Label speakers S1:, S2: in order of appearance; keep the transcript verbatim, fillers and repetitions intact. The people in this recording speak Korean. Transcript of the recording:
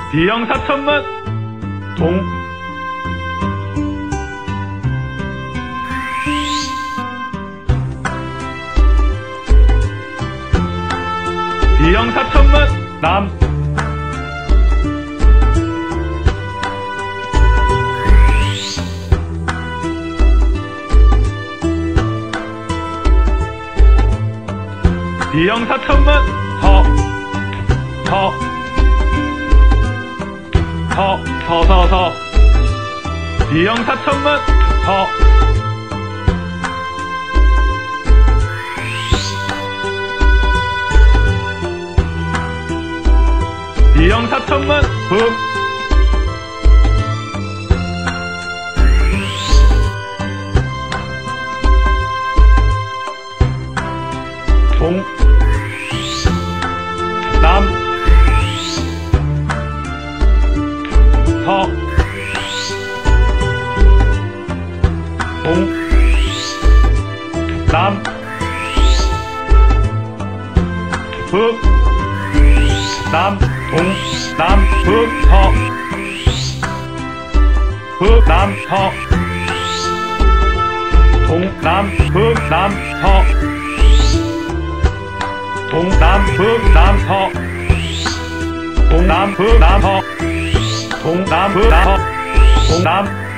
S1: 비영사천문 동 비영사천문 남 비영사천문 서 서 서 서서서 비영사천문 서 비영사천문 흑 동 남 서 동 남 흑 남 동 남 흑 서 흑 남 서 동 남 흑 남 서 동남 흑남 서 동남 흑남 서 동남 흑남 서 동남